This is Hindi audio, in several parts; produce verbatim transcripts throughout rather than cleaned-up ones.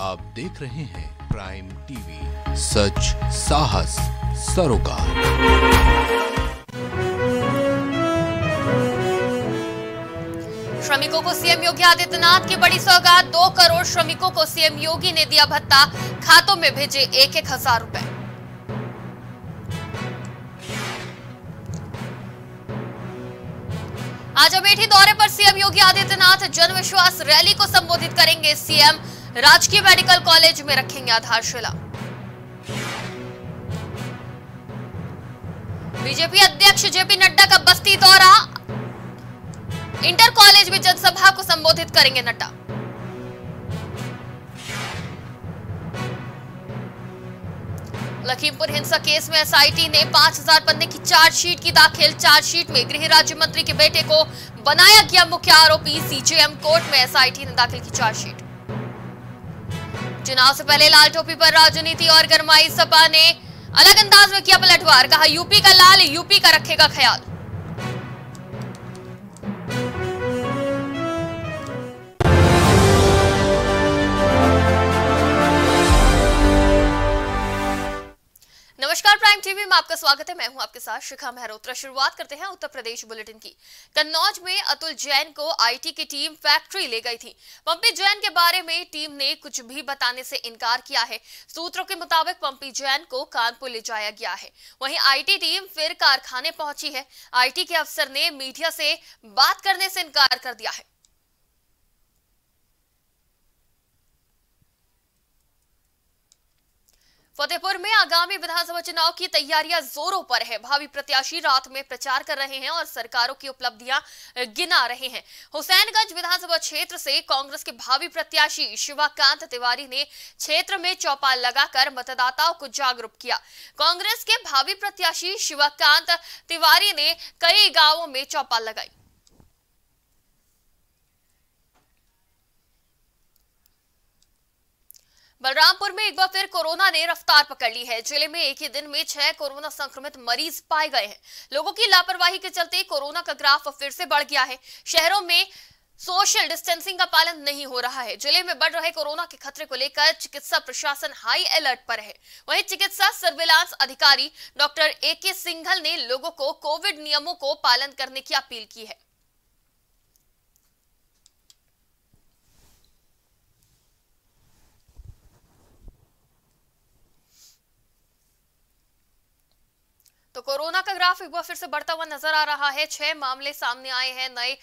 आप देख रहे हैं प्राइम टीवी, सच साहस सरोकार। श्रमिकों को सीएम योगी आदित्यनाथ की बड़ी सौगात। दो करोड़ श्रमिकों को सीएम योगी ने दिया भत्ता, खातों में भेजे एक एक हजार रुपए। आज अमेठी दौरे पर सीएम योगी आदित्यनाथ जन विश्वास रैली को संबोधित करेंगे। सीएम राजकीय मेडिकल कॉलेज में रखेंगे आधारशिला। बीजेपी अध्यक्ष जेपी नड्डा का बस्ती दौरा, इंटर कॉलेज में जनसभा को संबोधित करेंगे नड्डा। लखीमपुर हिंसा केस में एसआईटी ने पांच हजार पन्ने की चार्जशीट की दाखिल। चार्जशीट में गृह राज्य मंत्री के बेटे को बनाया गया मुख्य आरोपी। सीजेएम कोर्ट में एसआईटी ने दाखिल की चार्जशीट। चुनाव से पहले लाल टोपी पर राजनीति और गरमाई। सपा ने अलग अंदाज में किया पलटवार, कहा यूपी का लाल यूपी का रखेगा ख्याल। नमस्कार, प्राइम टीवी में आपका स्वागत है। मैं हूं आपके साथ शिखा मेहरोत्रा। शुरुआत करते हैं उत्तर प्रदेश बुलेटिन की। कन्नौज में अतुल जैन को आईटी की टीम फैक्ट्री ले गई थी। पंपी जैन के बारे में टीम ने कुछ भी बताने से इनकार किया है। सूत्रों के मुताबिक पंपी जैन को कानपुर ले जाया गया है। वहीं आईटी टीम फिर कारखाने पहुंची है। आईटी के अफसर ने मीडिया से बात करने से इनकार कर दिया है। फतेहपुर में आगामी विधानसभा चुनाव की तैयारियां जोरों पर है। भावी प्रत्याशी रात में प्रचार कर रहे हैं और सरकारों की उपलब्धियां गिना रहे हैं। हुसैनगंज विधानसभा क्षेत्र से कांग्रेस के भावी प्रत्याशी शिवाकांत तिवारी ने क्षेत्र में चौपाल लगाकर मतदाताओं को जागरूक किया। कांग्रेस के भावी प्रत्याशी शिवाकांत तिवारी ने कई गांवों में चौपाल लगाई। बलरामपुर में एक बार फिर कोरोना ने रफ्तार पकड़ ली है। जिले में एक ही दिन में छह कोरोना संक्रमित मरीज पाए गए हैं। लोगों की लापरवाही के चलते कोरोना का ग्राफ फिर से बढ़ गया है। शहरों में सोशल डिस्टेंसिंग का पालन नहीं हो रहा है। जिले में बढ़ रहे कोरोना के खतरे को लेकर चिकित्सा प्रशासन हाई अलर्ट पर है। वहीं चिकित्सा सर्विलांस अधिकारी डॉक्टर ए के सिंघल ने लोगों को कोविड नियमों को पालन करने की अपील की है। तो कोरोना का ग्राफ एक बार फिर से बढ़ता हुआ नजर आ रहा है। छह मामले सामने आए हैं नए।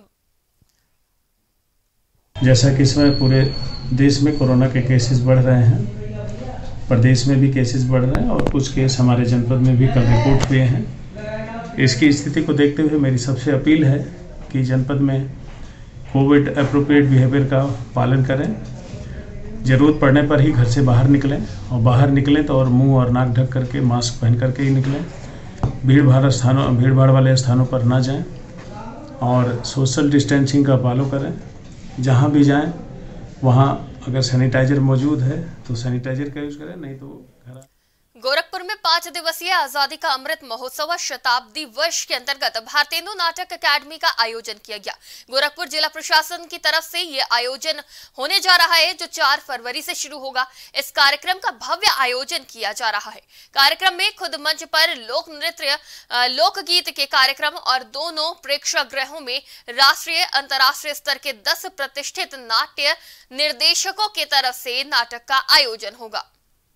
जैसा कि इस समय पूरे देश में कोरोना के केसेस बढ़ रहे हैं, प्रदेश में भी केसेस बढ़ रहे हैं और कुछ केस हमारे जनपद में भी कल रिपोर्ट हुए हैं। इसकी स्थिति को देखते हुए मेरी सबसे अपील है कि जनपद में कोविड एप्रोप्रिएट बिहेवियर का पालन करें। जरूरत पड़ने पर ही घर से बाहर निकलें और बाहर निकलें तो और मुंह और नाक ढक करके मास्क पहन करके ही निकलें। भीड़ भाड़ स्थानों भीड़ भाड़ वाले स्थानों पर ना जाएं और सोशल डिस्टेंसिंग का पालन करें। जहां भी जाएं वहां अगर सैनिटाइजर मौजूद है तो सैनिटाइजर का यूज करें, नहीं तो घर। गोरखपुर में पांच दिवसीय आजादी का अमृत महोत्सव शताब्दी वर्ष के अंतर्गत भारतेंदु नाटक अकादमी का आयोजन किया गया। गोरखपुर जिला प्रशासन की तरफ से ये आयोजन होने जा रहा है, जो चार फरवरी से शुरू होगा। इस कार्यक्रम का भव्य आयोजन किया जा रहा है। कार्यक्रम में खुद मंच पर लोक नृत्य, लोकगीत के कार्यक्रम और दोनों प्रेक्षागृहों में राष्ट्रीय अंतर्राष्ट्रीय स्तर के दस प्रतिष्ठित नाट्य निर्देशकों की तरफ से नाटक का आयोजन होगा।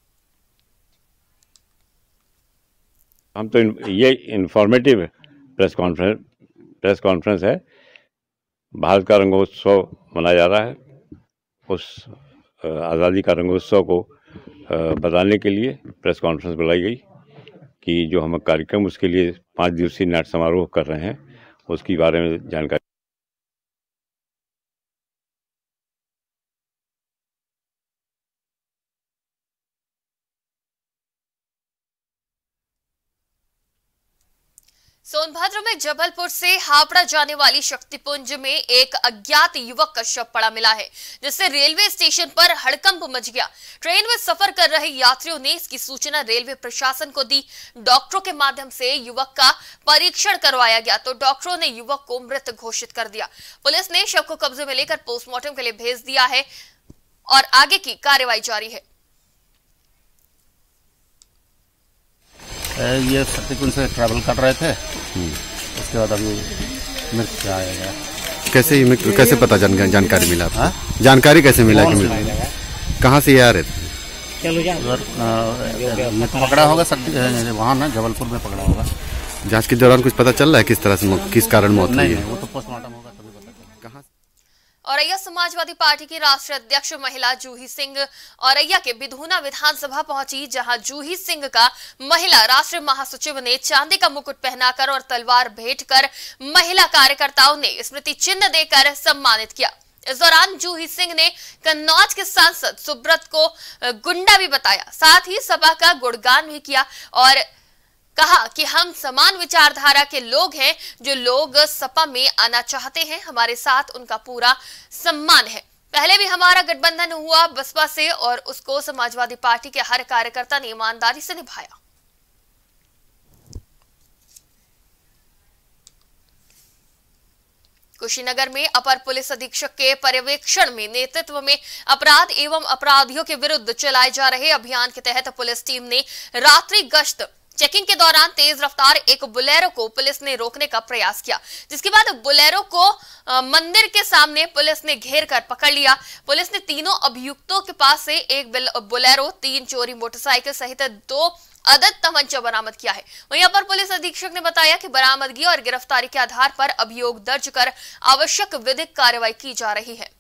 हम तो ये informative press conference press conference है। भारत का रंगोत्सव मनाया जा रहा है। उस आज़ादी का रंगोत्सव को बताने के लिए प्रेस कॉन्फ्रेंस बुलाई गई कि जो हम कार्यक्रम उसके लिए पाँच दिवसीय नाट्य समारोह कर रहे हैं उसके बारे में जानकारी। सोनभद्र में जबलपुर से हावड़ा जाने वाली शक्तिपुंज में एक अज्ञात युवक का शव पड़ा मिला है, जिससे रेलवे स्टेशन पर हड़कंप मच गया। ट्रेन में सफर कर रहे यात्रियों ने इसकी सूचना रेलवे प्रशासन को दी। डॉक्टरों के माध्यम से युवक का परीक्षण करवाया गया तो डॉक्टरों ने युवक को मृत घोषित कर दिया। पुलिस ने शव को कब्जे में लेकर पोस्टमार्टम के लिए भेज दिया है और आगे की कार्रवाई जारी है। ये शक्तिकुंज से ट्रैवल कर रहे थे, उसके बाद अभी मृत्यु आएगा। कैसे ही कैसे पता जान, जानकारी मिला था? जानकारी कैसे मिला कि मिला? कहाँ से ये आ रहे थे? उधर पकड़ा होगा, वहाँ ना जबलपुर में पकड़ा होगा। जांच के दौरान कुछ पता चल रहा है किस तरह से किस कारण मौत हुई है? वो तो पोस्टमार्टम होगा तभी पता चलेगा। कहाँ? औरैया समाजवादी पार्टी की राष्ट्रीय अध्यक्ष महिला जूही सिंह औरैया के बिधूना विधानसभा पहुंची, जहां जूही सिंह का महिला राष्ट्रीय महासचिव ने चांदी का मुकुट पहनाकर और तलवार भेंट कर महिला कार्यकर्ताओं ने स्मृति चिन्ह देकर सम्मानित किया। इस दौरान जूही सिंह ने कन्नौज के सांसद सुब्रत को गुंडा भी बताया, साथ ही सपा का गुणगान भी किया और कहा कि हम समान विचारधारा के लोग हैं, जो लोग सपा में आना चाहते हैं हमारे साथ उनका पूरा सम्मान है। पहले भी हमारा गठबंधन हुआ बसपा से और उसको समाजवादी पार्टी के हर कार्यकर्ता ने ईमानदारी से निभाया। कुशीनगर में अपर पुलिस अधीक्षक के पर्यवेक्षण में नेतृत्व में अपराध एवं अपराधियों के विरुद्ध चलाए जा रहे अभियान के तहत पुलिस टीम ने रात्रि गश्त चेकिंग के दौरान तेज रफ्तार एक बुलेरो को पुलिस ने रोकने का प्रयास किया, जिसके बाद बुलेरो को आ, मंदिर के सामने पुलिस ने घेर कर पकड़ लिया। पुलिस ने तीनों अभियुक्तों के पास से एक बुलेरो, तीन चोरी मोटरसाइकिल सहित दो अदद तमंचा बरामद किया है। वहीं अपर पुलिस अधीक्षक ने बताया कि बरामदगी और गिरफ्तारी के आधार पर अभियोग दर्ज कर आवश्यक विधिक कार्रवाई की जा रही है।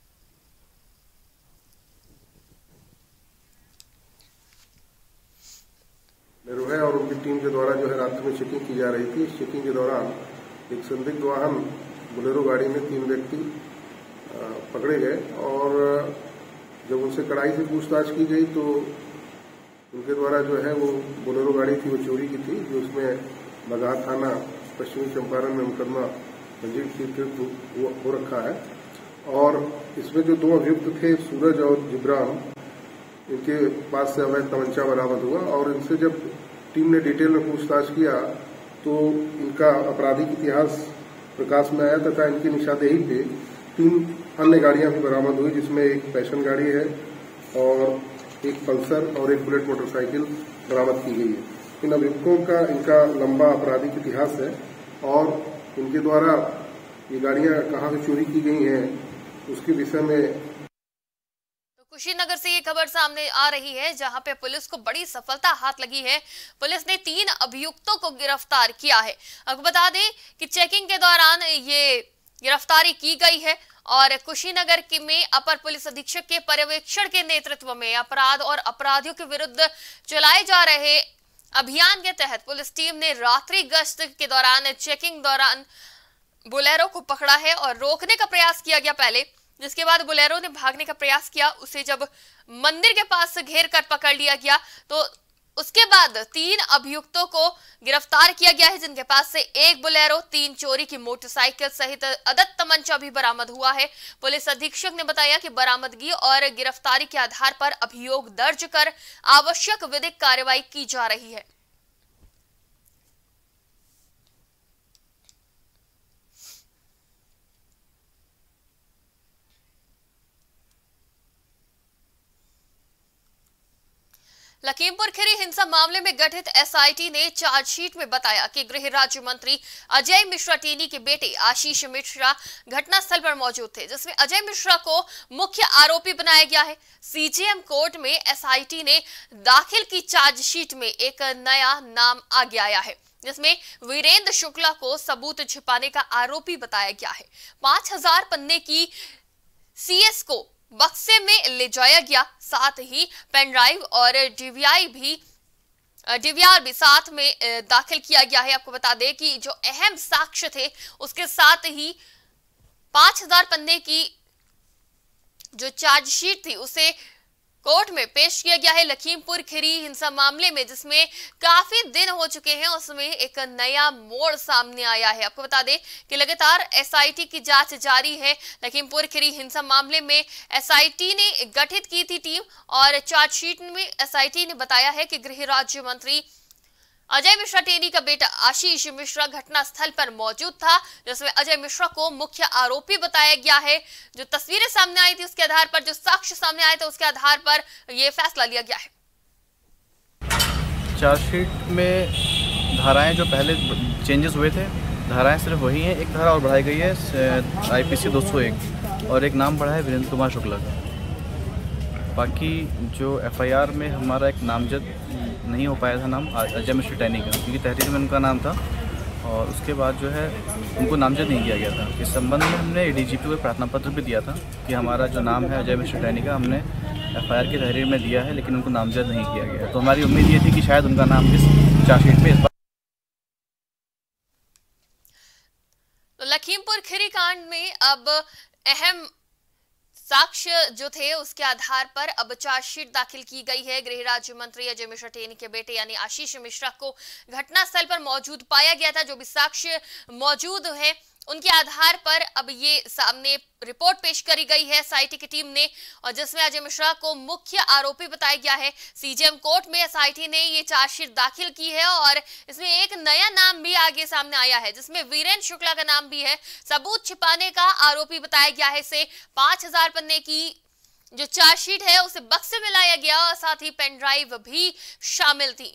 है और उनकी टीम के द्वारा जो है रात्रि में चेकिंग की जा रही थी। इस चेकिंग के दौरान एक संदिग्ध वाहन बोलेरो गाड़ी में तीन व्यक्ति पकड़े गए और जब उनसे कड़ाई से पूछताछ की गई तो उनके द्वारा जो है वो बोलेरो गाड़ी थी वो चोरी की थी, जो उसमें बगहा थाना पश्चिमी चंपारण में मुकदमा पंजीकृत हो रखा है। और इसमें जो दो अभियुक्त थे सूरज और जिब्रान, इनके पास से अवैध तमंचा बरामद हुआ और इनसे जब टीम ने डिटेल में पूछताछ किया तो इनका आपराधिक इतिहास प्रकाश में आया तथा इनकी निशानदेही पे तीन अन्य गाड़ियां भी बरामद हुई, जिसमें एक पैशन गाड़ी है और एक पल्सर और एक बुलेट मोटरसाइकिल बरामद की गई है। इन अभियुक्तों का इनका लंबा आपराधिक इतिहास है और इनके द्वारा ये गाड़ियां कहाँ से चोरी की गई हैं उसके विषय में कुशीनगर से ये खबर सामने आ रही है, जहां पे पुलिस को बड़ी सफलता हाथ लगी है। पुलिस ने तीन अभियुक्तों को गिरफ्तार किया है। आपको बता दें कि चेकिंग के दौरान ये गिरफ्तारी की गई है और कुशीनगर के में अपर पुलिस अधीक्षक के पर्यवेक्षण के नेतृत्व में अपराध और अपराधियों के विरुद्ध चलाए जा रहे अभियान के तहत पुलिस टीम ने रात्रि गश्त के दौरान चेकिंग दौरान बोलेरो को पकड़ा है और रोकने का प्रयास किया गया पहले, जिसके बाद बोलेरो ने भागने का प्रयास किया। उसे जब मंदिर के पास से घेर कर पकड़ लिया गया तो उसके बाद तीन अभियुक्तों को गिरफ्तार किया गया है, जिनके पास से एक बोलेरो, तीन चोरी की मोटरसाइकिल सहित अदद तमंचा भी बरामद हुआ है। पुलिस अधीक्षक ने बताया कि बरामदगी और गिरफ्तारी के आधार पर अभियोग दर्ज कर आवश्यक विधिक कार्रवाई की जा रही है। लखीमपुर खीरी हिंसा मामले में गठित एसआईटी ने चार्जशीट में बताया कि गृह राज्य मंत्री अजय मिश्रा टेनी के बेटे आशीष मिश्रा घटनास्थल पर मौजूद थे, जिसमें अजय मिश्रा को मुख्य आरोपी बनाया गया है। सीजेएम कोर्ट में एसआईटी ने दाखिल की चार्जशीट में एक नया नाम आगे आया है, जिसमें वीरेंद्र शुक्ला को सबूत छिपाने का आरोपी बताया गया है। पांच हजार पन्ने की सीएस को बक्से में ले जाया गया, साथ ही पेन ड्राइव और डीवीआई भी डीवीआर भी साथ में दाखिल किया गया है। आपको बता दें कि जो अहम साक्ष्य थे उसके साथ ही पांच हजार पन्ने की जो चार्जशीट थी उसे कोर्ट में पेश किया गया है। लखीमपुर खीरी हिंसा मामले में जिसमें काफी दिन हो चुके हैं, उसमें एक नया मोड़ सामने आया है। आपको बता दें कि लगातार एसआईटी की जांच जारी है। लखीमपुर खीरी हिंसा मामले में एसआईटी ने गठित की थी टीम और चार्जशीट में एसआईटी ने बताया है कि गृह राज्य मंत्री अजय मिश्रा टेनी का बेटा आशीष मिश्रा घटना स्थल पर मौजूद था, जिसमें अजय मिश्रा को मुख्य आरोपी बताया गया है। जो तस्वीरें सामने आई थी उसके आधार पर, जो साक्ष्य सामने आए थे उसके आधार पर यह फैसला लिया गया है। चार्जशीट में धाराएं जो पहले चेंजेस हुए थे, धाराएं सिर्फ वही हैं। एक धारा और बढ़ाई गई है आईपीसी दो सौ एक और एक नाम बढ़ा है वीरेंद्र कुमार शुक्ला का। बाकी जो एफआईआर में हमारा एक नामजद नहीं हो पाया था नाम अजय मिश्रा टैनी का, क्योंकि तहरीर में उनका नाम था और उसके बाद जो है उनको नामजद नहीं किया गया था। इस संबंध में हमने एडीजीपी को प्रार्थना पत्र भी दिया था कि हमारा जो नाम है अजय मिश्रा टैनी का हमने एफआईआर की तहरीर में दिया है, लेकिन उनको नामजद नहीं किया गया। तो हमारी उम्मीद ये थी कि शायद उनका नाम इस चार्जशीट में इस बार। तो लखीमपुर खीरी कांड में अब अहम साक्ष्य जो थे उसके आधार पर अब चार्जशीट दाखिल की गई है। गृह राज्य मंत्री अजय मिश्रा टेनी के बेटे यानी आशीष मिश्रा को घटनास्थल पर मौजूद पाया गया था। जो भी साक्ष्य मौजूद है उनके आधार पर अब ये सामने रिपोर्ट पेश करी गई है एसआईटी की टीम ने, और जिसमें अजय मिश्रा को मुख्य आरोपी बताया गया है। सीजेएम कोर्ट में एसआईटी ने ये चार्जशीट दाखिल की है और इसमें एक नया नाम भी आगे सामने आया है, जिसमें वीरेंद्र शुक्ला का नाम भी है। सबूत छिपाने का आरोपी बताया गया है। इसे पांच हजार पन्ने की जो चार्जशीट है उसे बक्से में लाया गया और साथ ही पेन ड्राइव भी शामिल थी।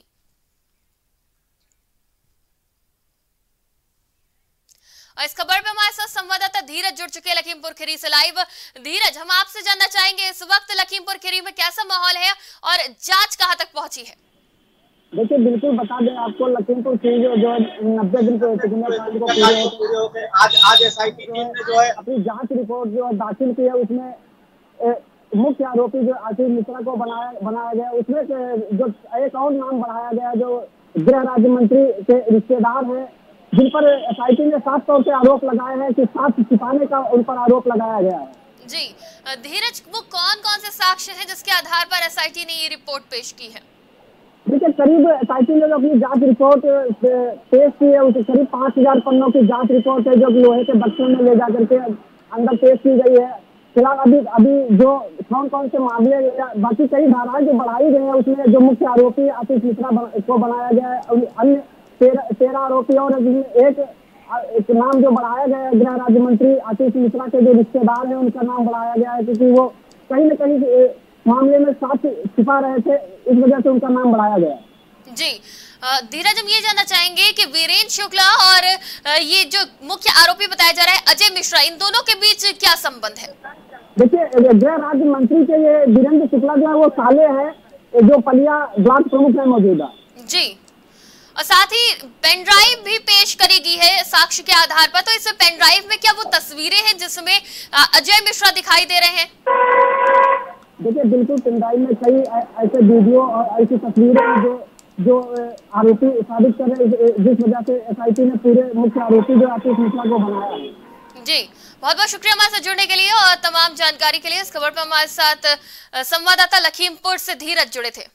और इस खबर में हमारे साथ संवाददाता धीरज जुड़ चुके हैं लखीमपुर खीरी से लाइव। धीरज, हम आपसे जानना चाहेंगे इस वक्त लखीमपुर खीरी में कैसा माहौल है और जांच कहां तक पहुंची है? देखिए, बिल्कुल बता दें आपको, लखीमपुर खीरी जो जो नब्बे दिन को पूरे हो गए, आज आज एसआईटी टीम ने जो है अपनी जांच रिपोर्ट जो दाखिल की है उसमें मुख्य आरोपी जो आशीष मिश्रा को बनाया बनाया गया, उसमें जो एक और नाम बढ़ाया गया जो गृह राज्य मंत्री के रिश्तेदार है, जिन पर एसआईटी ने साफ तौर से आरोप लगाए हैं कि साक्ष्य छिपाने का उन पर आरोप लगाया गया है। जी धीरज, वो कौन कौन से साक्ष्य हैं जिसके आधार पर एसआईटी ने ये रिपोर्ट पेश की है? देखिए, करीब एसआईटी ने जो अपनी जांच रिपोर्ट पेश की है उसे करीब पाँच हजार पन्नों की जांच रिपोर्ट है जो लोहे के बक्से में ले जाकर के अंदर पेश की गई है। फिलहाल अभी अभी जो कौन कौन से मामले, बाकी कई धाराएं जो बढ़ाई गई है उसमें जो मुख्य आरोपी आशीष मिश्रा को बनाया गया है, अन्य तेरह तेरह आरोपी और एक, एक नाम जो बढ़ाया गया है गृह राज्य मंत्री आशीष मिश्रा के जो रिश्तेदार हैं उनका नाम बढ़ाया गया है, क्योंकि वो कहीं न कहीं मामले में साथ छिपा रहे थे, इस वजह से उनका नाम बढ़ाया गया। जी धीरज, हम ये जानना चाहेंगे कि वीरेंद्र शुक्ला और ये जो मुख्य आरोपी बताया जा रहा है अजय मिश्रा, इन दोनों के बीच क्या संबंध है? देखिए, गृह राज्य मंत्री के ये वीरेंद्र शुक्ला जो है वो साले है जो पलिया ब्लॉक प्रमुख है मौजूदा। जी, और साथ ही पेन ड्राइव भी पेश करेगी है साक्ष्य के आधार पर। तो इस पेन ड्राइव में क्या वो तस्वीरें हैं जिसमें अजय मिश्रा दिखाई दे रहे हैं? देखिए, बिल्कुल पेन ड्राइव में कई ऐसे वीडियो और ऐसी तस्वीरें हैं जो जो आरोपी साबित कर रहे हैं, जिस वजह से एसआईटी ने पूरे मुख्य आरोपी जो आशीष मिश्रा को बनाया है। जी, बहुत बहुत शुक्रिया हमारे साथ जुड़ने के लिए और तमाम जानकारी के लिए। इस खबर पर हमारे साथ संवाददाता लखीमपुर से धीरज जुड़े थे।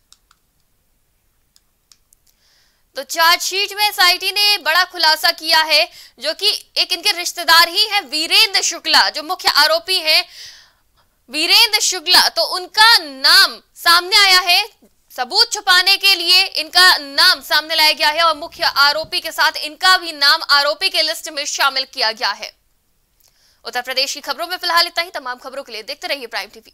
तो चार्जशीट में एसआईटी ने बड़ा खुलासा किया है, जो कि एक इनके रिश्तेदार ही है वीरेंद्र शुक्ला, जो मुख्य आरोपी हैं वीरेंद्र शुक्ला। तो उनका नाम सामने आया है, सबूत छुपाने के लिए इनका नाम सामने लाया गया है और मुख्य आरोपी के साथ इनका भी नाम आरोपी के लिस्ट में शामिल किया गया है। उत्तर प्रदेश की खबरों में फिलहाल इतना ही। तमाम खबरों के लिए देखते रहिए प्राइम टीवी।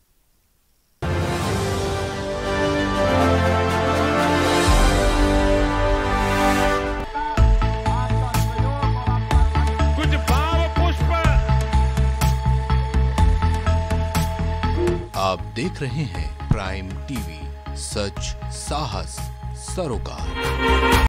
आप देख रहे हैं प्राइम टीवी, सच साहस सरोकार।